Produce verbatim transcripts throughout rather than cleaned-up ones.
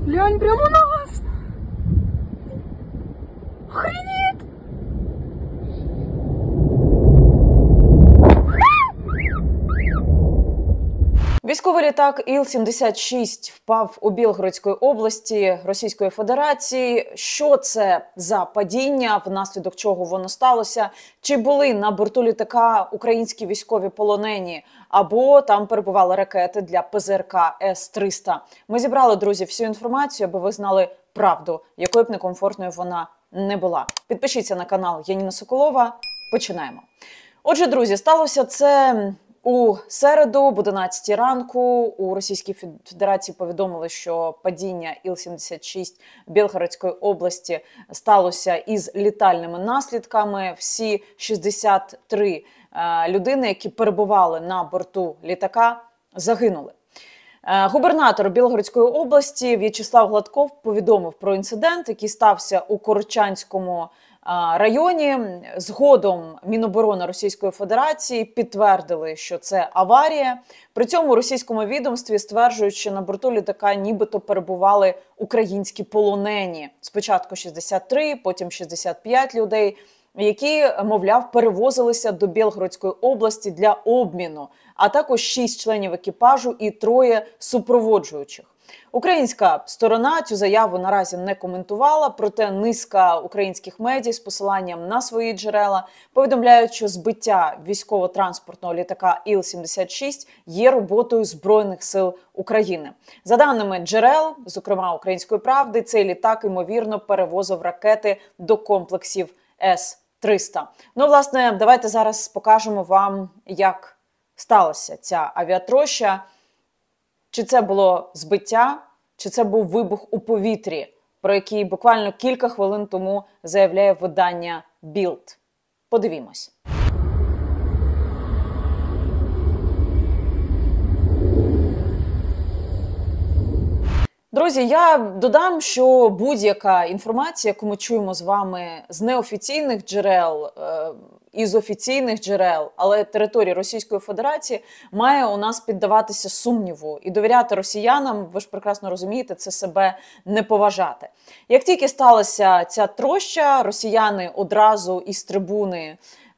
Глянь, прямо у нас! Охренеть! Військовий літак Іл сімдесят шість впав у Білгородській області Російської Федерації. Що це за падіння, внаслідок чого воно сталося? Чи були на борту літака українські військові полонені? Або там перебували ракети для Пе Зе Ер Ка С триста? Ми зібрали, друзі, всю інформацію, аби ви знали правду, якою б некомфортною вона не була. Підпишіться на канал Яніна Соколова. Починаємо. Отже, друзі, сталося це у середу, об одинадцятій ранку. У Російській Федерації повідомили, що падіння Іл сімдесят шість Білгородської області сталося із літальними наслідками. Всі шістдесят три е, людини, які перебували на борту літака, загинули. Е, губернатор Білгородської області В'ячеслав Гладков повідомив про інцидент, який стався у Корчанському районі. Згодом Міноборони Російської Федерації підтвердили, що це аварія. При цьому у російському відомстві стверджують, що на борту літака нібито перебували українські полонені. Спочатку шістдесят три, потім шістдесят п'ять людей, які, мовляв, перевозилися до Білгородської області для обміну, а також шість членів екіпажу і троє супроводжуючих. Українська сторона цю заяву наразі не коментувала, проте низка українських медіа з посиланням на свої джерела повідомляють, що збиття військово-транспортного літака Іл сімдесят шість є роботою Збройних сил України. За даними джерел, зокрема Української правди, цей літак, ймовірно, перевозив ракети до комплексів С триста. Ну, власне, давайте зараз покажемо вам, як сталася ця авіатроща. Чи це було збиття, чи це був вибух у повітрі, про який буквально кілька хвилин тому заявляє видання Білд. Подивімось. Друзі, я додам, що будь-яка інформація, яку ми чуємо з вами з неофіційних джерел, із офіційних джерел, але території Російської Федерації, має у нас піддаватися сумніву. І довіряти росіянам, ви ж прекрасно розумієте, це себе не поважати. Як тільки сталася ця троща, росіяни одразу із трибуни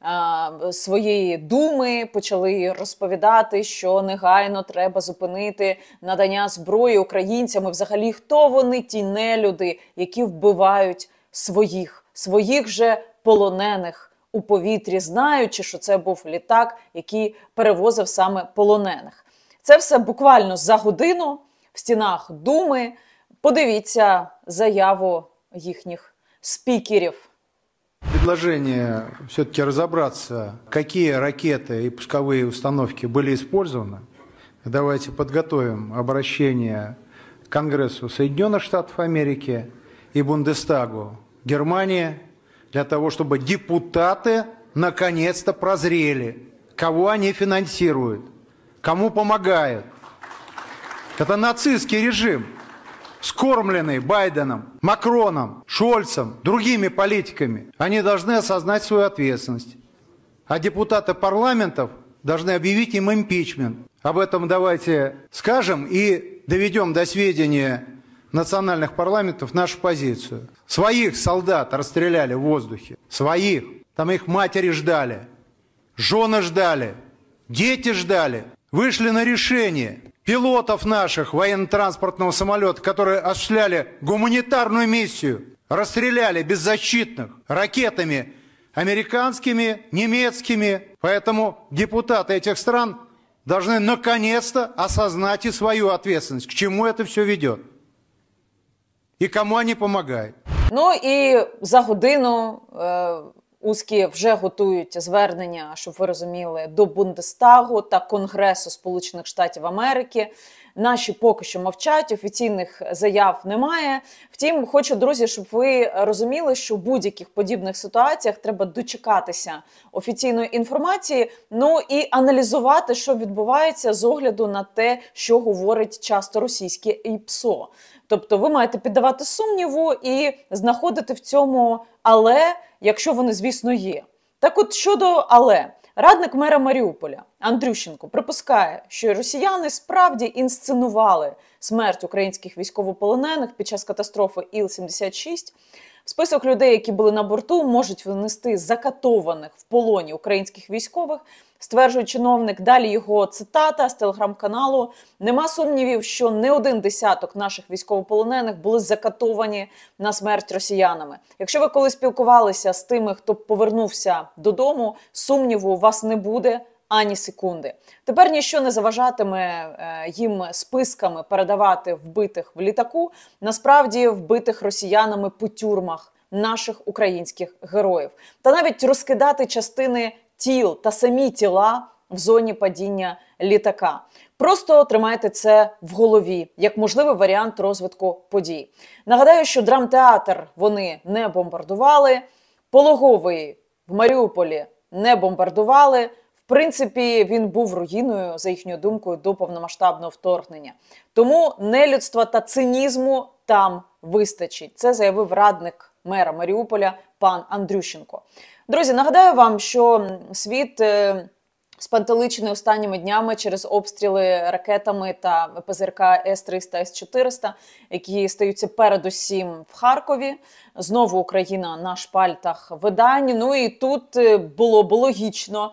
своєї думи почали розповідати, що негайно треба зупинити надання зброї українцям. І взагалі, хто вони, ті нелюди, які вбивають своїх, своїх же полонених у повітрі, знаючи, що це був літак, який перевозив саме полонених. Це все буквально за годину в стінах Думи. Подивіться заяву їхніх спікерів. Предложение все-таки разобраться, какие ракеты и пусковые установки были использованы. Давайте подготовим обращение к Конгрессу Соединенных Штатов Америки и Бундестагу Германии для того, чтобы депутаты наконец-то прозрели, кого они финансируют, кому помогают. Это нацистский режим, скормленный Байденом, Макроном, Шольцем, другими политиками. Они должны осознать свою ответственность. А депутаты парламентов должны объявить им импичмент. Об этом давайте скажем и доведем до сведения национальных парламентов нашу позицию. Своих солдат расстреляли в воздухе. Своих. Там их матери ждали. Жены ждали. Дети ждали. Вышли на решение. Пилотов наших военно-транспортного самолета, которые осуществляли гуманитарную миссию, расстреляли беззащитных ракетами американскими, немецкими. Поэтому депутаты этих стран должны наконец-то осознать и свою ответственность, к чему это все ведет и кому они помогают. Ну і за годину е, узкі вже готують звернення, щоб ви розуміли, до Бундестагу та Конгресу Сполучених Штатів Америки. Наші поки що мовчать, офіційних заяв немає. Втім, хочу, друзі, щоб ви розуміли, що в будь-яких подібних ситуаціях треба дочекатися офіційної інформації, ну і аналізувати, що відбувається з огляду на те, що говорить часто російське і Пе Ес О. Тобто ви маєте піддавати сумніву і знаходити в цьому «але», якщо вони, звісно, є. Так от, щодо «але». Радник мера Маріуполя Андрющенко припускає, що росіяни справді інсценували смерть українських військовополонених під час катастрофи Іл сімдесят шість. В список людей, які були на борту, можуть внести закатованих в полоні українських військових, стверджує чиновник. Далі його цитата з телеграм-каналу. Нема сумнівів, що не один десяток наших військовополонених були закатовані на смерть росіянами. Якщо ви коли спілкувалися з тими, хто повернувся додому, сумніву у вас не буде ані секунди. Тепер ніщо не заважатиме їм списками передавати вбитих в літаку, насправді вбитих росіянами по тюрмах наших українських героїв. Та навіть розкидати частини тіл та самі тіла в зоні падіння літака. Просто тримайте це в голові, як можливий варіант розвитку подій. Нагадаю, що драмтеатр вони не бомбардували, Пологовий в Маріуполі не бомбардували. В принципі, він був руїною, за їхньою думкою, до повномасштабного вторгнення. Тому нелюдства та цинізму там вистачить. Це заявив радник мера Маріуполя пан Андрющенко. Друзі, нагадаю вам, що світ спантеличений останніми днями через обстріли ракетами та ПЗРК С триста, С чотириста, які стаються передусім в Харкові. Знову Україна на шпальтах видань. Ну і тут було б логічно,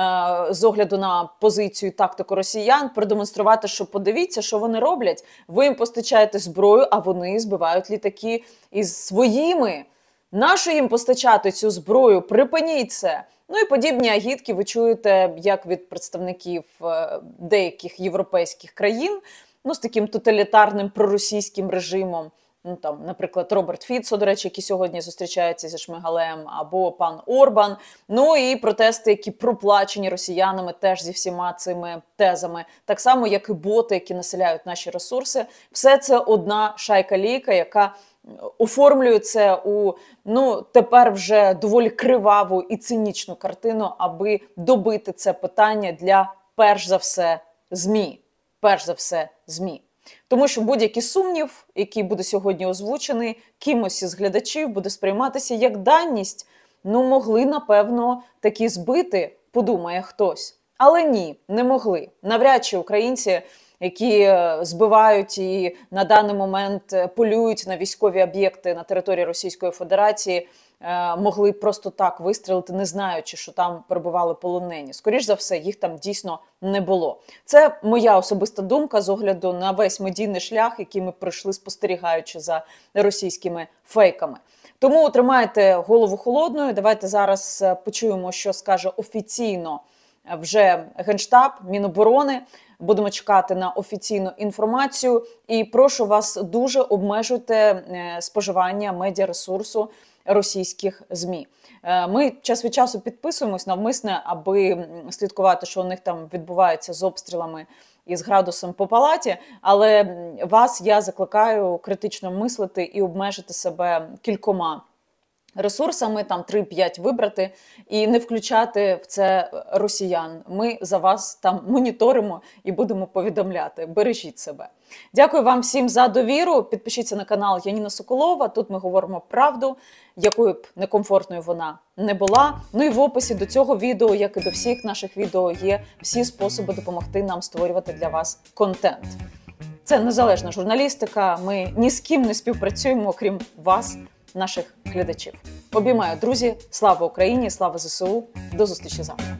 з огляду на позицію і тактику росіян, продемонструвати, що подивіться, що вони роблять. Ви їм постачаєте зброю, а вони збивають літаки із своїми. Нащо їм постачати цю зброю? Припиніть це. Ну і подібні агітки ви чуєте як від представників деяких європейських країн, ну з таким тоталітарним проросійським режимом. Ну, там, наприклад, Роберт Фіцо, до речі, який сьогодні зустрічається зі Шмигалем, або пан Орбан. Ну і протести, які проплачені росіянами теж зі всіма цими тезами. Так само, як і боти, які населяють наші ресурси. Все це одна шайка-лійка, яка оформлює це у, ну, тепер вже доволі криваву і цинічну картину, аби добити це питання для, перш за все, ЗМІ. Перш за все, ЗМІ. Тому що будь-який сумнів, який буде сьогодні озвучений, кимось із глядачів буде сприйматися як даність. Ну, могли, напевно, такі збити, подумає хтось. Але ні, не могли. Навряд чи українці, які збивають і на даний момент полюють на військові об'єкти на території Російської Федерації, могли просто так вистрілити, не знаючи, що там перебували полонені. Скоріш за все, їх там дійсно не було. Це моя особиста думка з огляду на весь медійний шлях, який ми пройшли, спостерігаючи за російськими фейками. Тому тримайте голову холодною. Давайте зараз почуємо, що скаже офіційно вже Генштаб, Міноборони. Будемо чекати на офіційну інформацію. І прошу вас, дуже обмежуйте споживання медіаресурсу російських ЗМІ. Ми час від часу підписуємось навмисне, аби слідкувати, що у них там відбувається з обстрілами і з градусом по палаті, але вас я закликаю критично мислити і обмежити себе кількома ресурсами, там три-п'ять вибрати і не включати в це росіян. Ми за вас там моніторимо і будемо повідомляти. Бережіть себе. Дякую вам всім за довіру. Підпишіться на канал Яніна Соколова. Тут ми говоримо правду, якою б некомфортною вона не була. Ну і в описі до цього відео, як і до всіх наших відео, є всі способи допомогти нам створювати для вас контент. Це незалежна журналістика. Ми ні з ким не співпрацюємо, окрім вас, наших глядачів. Обіймаю, друзі. Слава Україні, слава ЗСУ. До зустрічі завтра.